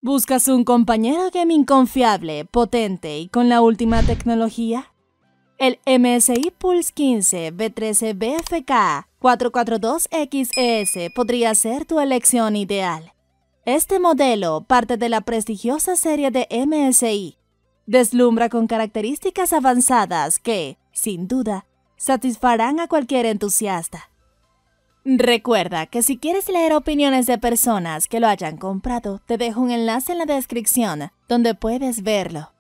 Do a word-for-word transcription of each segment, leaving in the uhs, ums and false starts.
¿Buscas un compañero gaming confiable, potente y con la última tecnología? El M S I Pulse quince B trece B F K cuatrocientos cuarenta y dos X E S podría ser tu elección ideal. Este modelo, parte de la prestigiosa serie de M S I, deslumbra con características avanzadas que, sin duda, satisfarán a cualquier entusiasta. Recuerda que si quieres leer opiniones de personas que lo hayan comprado, te dejo un enlace en la descripción donde puedes verlo.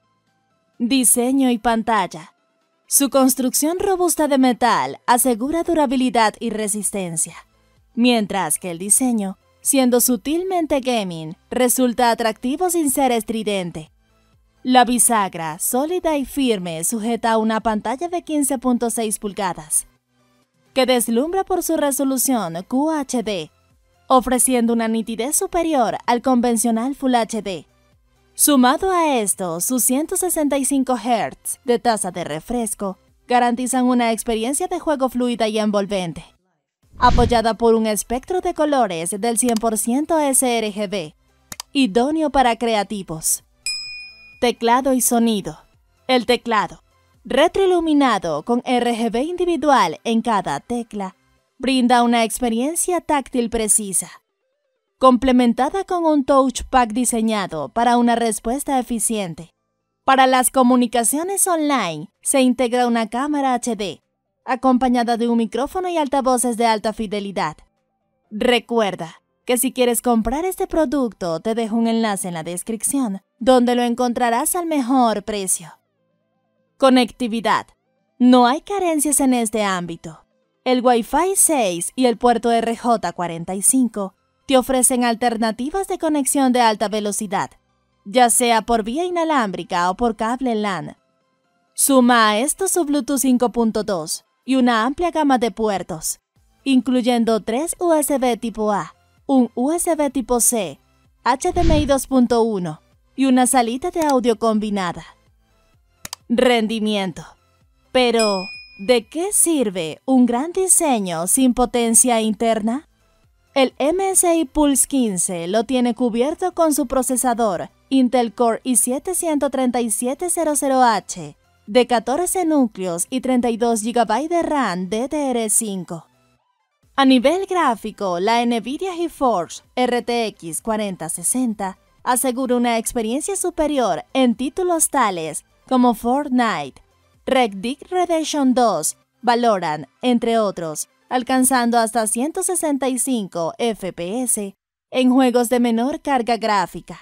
Diseño y pantalla. Su construcción robusta de metal asegura durabilidad y resistencia, mientras que el diseño, siendo sutilmente gaming, resulta atractivo sin ser estridente. La bisagra, sólida y firme, sujeta a una pantalla de quince punto seis pulgadas, que deslumbra por su resolución Q H D, ofreciendo una nitidez superior al convencional Full H D. Sumado a esto, sus ciento sesenta y cinco hertz de tasa de refresco garantizan una experiencia de juego fluida y envolvente, apoyada por un espectro de colores del cien por ciento sRGB, idóneo para creativos. Teclado y sonido. El teclado, retroiluminado con R G B individual en cada tecla, brinda una experiencia táctil precisa, complementada con un touchpad diseñado para una respuesta eficiente. Para las comunicaciones online, se integra una cámara H D, acompañada de un micrófono y altavoces de alta fidelidad. Recuerda que si quieres comprar este producto, te dejo un enlace en la descripción, donde lo encontrarás al mejor precio. Conectividad. No hay carencias en este ámbito. El Wi-Fi seis y el puerto R J cuarenta y cinco te ofrecen alternativas de conexión de alta velocidad, ya sea por vía inalámbrica o por cable LAN. Suma a esto su Bluetooth cinco punto dos y una amplia gama de puertos, incluyendo tres U S B tipo A, un U S B tipo C, H D M I dos punto uno y una salida de audio combinada. Rendimiento. Pero, ¿de qué sirve un gran diseño sin potencia interna? El M S I Pulse quince lo tiene cubierto con su procesador Intel Core i siete ciento treinta y siete cero cero H de catorce núcleos y treinta y dos gigabytes de RAM D D R cinco. A nivel gráfico, la NVIDIA GeForce R T X cuarenta sesenta asegura una experiencia superior en títulos tales como Fortnite, Red Dead Redemption dos, Valorant, entre otros, alcanzando hasta ciento sesenta y cinco F P S en juegos de menor carga gráfica.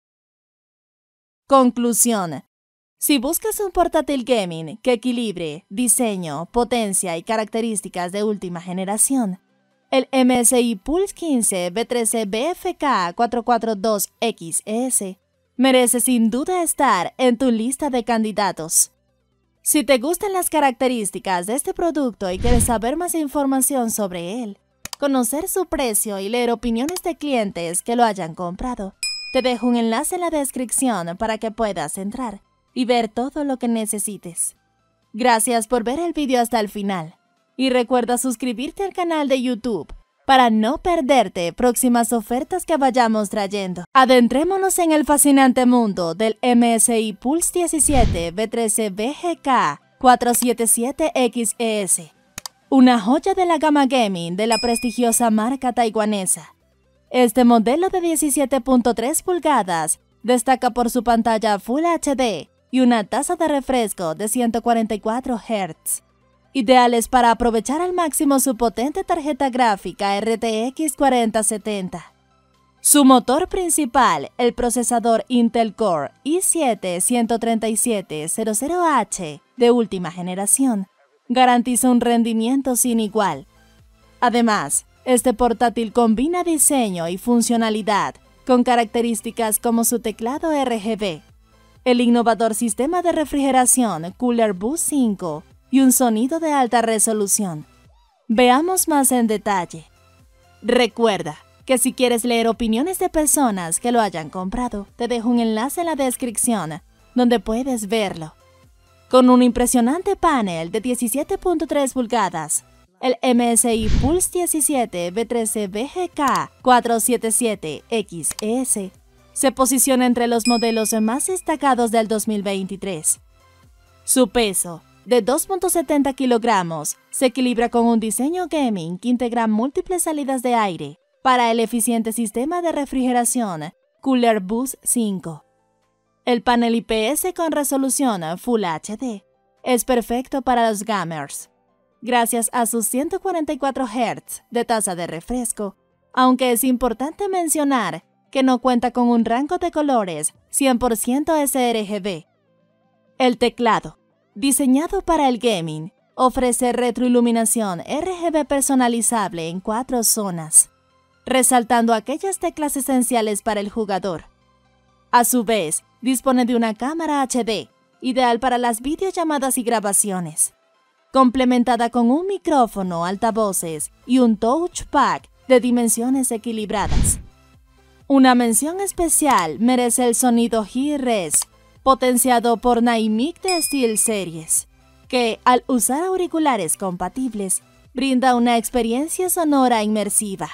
Conclusión. Si buscas un portátil gaming que equilibre diseño, potencia y características de última generación, el M S I Pulse quince B trece B F K cuatrocientos cuarenta y dos X E S merece sin duda estar en tu lista de candidatos. Si te gustan las características de este producto y quieres saber más información sobre él, conocer su precio y leer opiniones de clientes que lo hayan comprado, te dejo un enlace en la descripción para que puedas entrar y ver todo lo que necesites. Gracias por ver el video hasta el final y recuerda suscribirte al canal de YouTube para no perderte próximas ofertas que vayamos trayendo. Adentrémonos en el fascinante mundo del M S I Pulse diecisiete B trece B G K cuatrocientos setenta y siete X E S, una joya de la gama gaming de la prestigiosa marca taiwanesa. Este modelo de diecisiete punto tres pulgadas destaca por su pantalla Full H D y una tasa de refresco de ciento cuarenta y cuatro hertz. Ideales para aprovechar al máximo su potente tarjeta gráfica R T X cuarenta setenta. Su motor principal, el procesador Intel Core i siete ciento treinta y siete cero cero H de última generación, garantiza un rendimiento sin igual. Además, este portátil combina diseño y funcionalidad con características como su teclado R G B, el innovador sistema de refrigeración Cooler Boost cinco, y un sonido de alta resolución. Veamos más en detalle. Recuerda que si quieres leer opiniones de personas que lo hayan comprado, te dejo un enlace en la descripción donde puedes verlo. Con un impresionante panel de diecisiete punto tres pulgadas, el M S I Pulse diecisiete B trece B G K cuatrocientos setenta y siete X E S se posiciona entre los modelos más destacados del dos mil veintitrés. Su peso, de dos punto setenta kilogramos, se equilibra con un diseño gaming que integra múltiples salidas de aire para el eficiente sistema de refrigeración Cooler Boost cinco. El panel I P S con resolución Full H D es perfecto para los gamers, gracias a sus ciento cuarenta y cuatro hertz de tasa de refresco, aunque es importante mencionar que no cuenta con un rango de colores cien por ciento sRGB. El teclado, diseñado para el gaming, ofrece retroiluminación R G B personalizable en cuatro zonas, resaltando aquellas teclas esenciales para el jugador. A su vez, dispone de una cámara H D, ideal para las videollamadas y grabaciones, complementada con un micrófono, altavoces y un touchpad de dimensiones equilibradas. Una mención especial merece el sonido Hi-Res, potenciado por Naimic de SteelSeries, que, al usar auriculares compatibles, brinda una experiencia sonora inmersiva.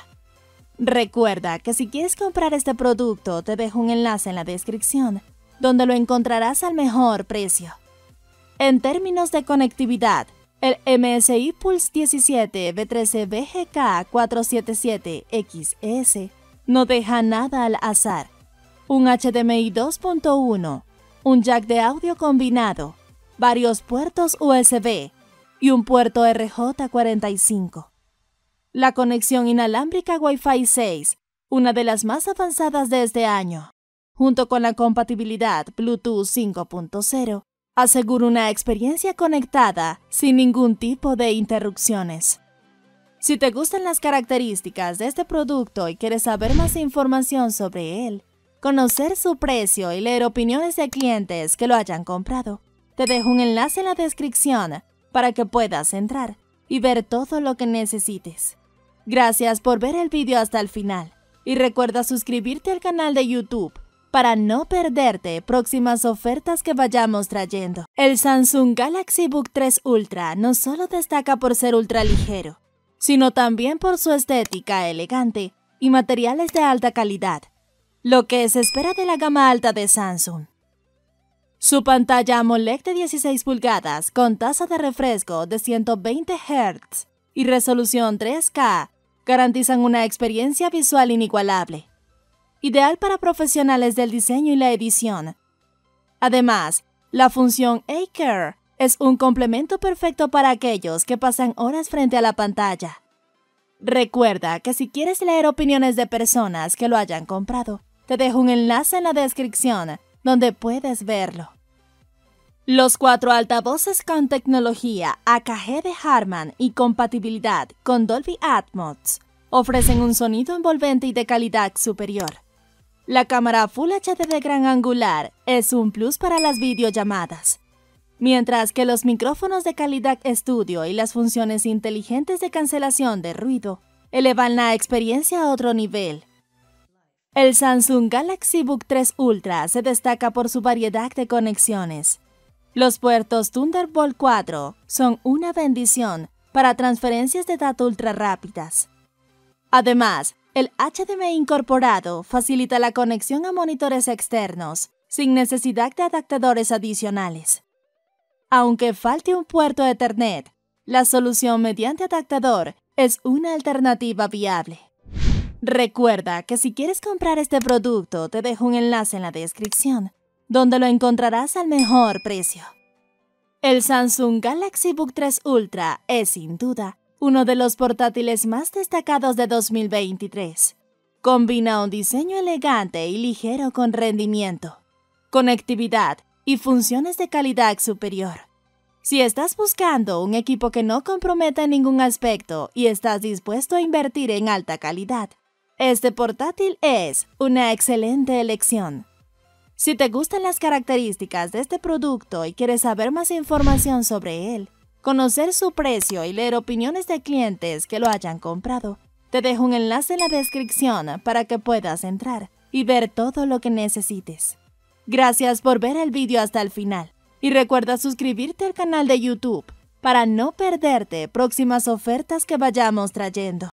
Recuerda que si quieres comprar este producto, te dejo un enlace en la descripción, donde lo encontrarás al mejor precio. En términos de conectividad, el M S I Pulse diecisiete B trece B G K cuatrocientos setenta y siete X S no deja nada al azar. Un H D M I dos punto uno, un jack de audio combinado, varios puertos U S B y un puerto R J cuarenta y cinco. La conexión inalámbrica Wi-Fi seis, una de las más avanzadas de este año, junto con la compatibilidad Bluetooth cinco punto cero, asegura una experiencia conectada sin ningún tipo de interrupciones. Si te gustan las características de este producto y quieres saber más información sobre él, conocer su precio y leer opiniones de clientes que lo hayan comprado, te dejo un enlace en la descripción para que puedas entrar y ver todo lo que necesites. Gracias por ver el video hasta el final y recuerda suscribirte al canal de YouTube para no perderte próximas ofertas que vayamos trayendo. El Samsung Galaxy Book tres Ultra no solo destaca por ser ultra ligero, sino también por su estética elegante y materiales de alta calidad, lo que se espera de la gama alta de Samsung. Su pantalla AMOLED de dieciséis pulgadas con tasa de refresco de ciento veinte hertz y resolución tres K garantizan una experiencia visual inigualable, ideal para profesionales del diseño y la edición. Además, la función A-Care es un complemento perfecto para aquellos que pasan horas frente a la pantalla. Recuerda que si quieres leer opiniones de personas que lo hayan comprado, te dejo un enlace en la descripción donde puedes verlo. Los cuatro altavoces con tecnología A K G de Harman y compatibilidad con Dolby Atmos ofrecen un sonido envolvente y de calidad superior. La cámara Full H D de gran angular es un plus para las videollamadas, mientras que los micrófonos de calidad estudio y las funciones inteligentes de cancelación de ruido elevan la experiencia a otro nivel. El Samsung Galaxy Book tres Ultra se destaca por su variedad de conexiones. Los puertos Thunderbolt cuatro son una bendición para transferencias de datos ultra rápidas. Además, el H D M I incorporado facilita la conexión a monitores externos sin necesidad de adaptadores adicionales. Aunque falte un puerto Ethernet, la solución mediante adaptador es una alternativa viable. Recuerda que si quieres comprar este producto, te dejo un enlace en la descripción, donde lo encontrarás al mejor precio. El Samsung Galaxy Book tres Ultra es, sin duda, uno de los portátiles más destacados de dos mil veintitrés. Combina un diseño elegante y ligero con rendimiento, conectividad y funciones de calidad superior. Si estás buscando un equipo que no comprometa en ningún aspecto y estás dispuesto a invertir en alta calidad, este portátil es una excelente elección. Si te gustan las características de este producto y quieres saber más información sobre él, conocer su precio y leer opiniones de clientes que lo hayan comprado, te dejo un enlace en la descripción para que puedas entrar y ver todo lo que necesites. Gracias por ver el video hasta el final y recuerda suscribirte al canal de YouTube para no perderte próximas ofertas que vayamos trayendo.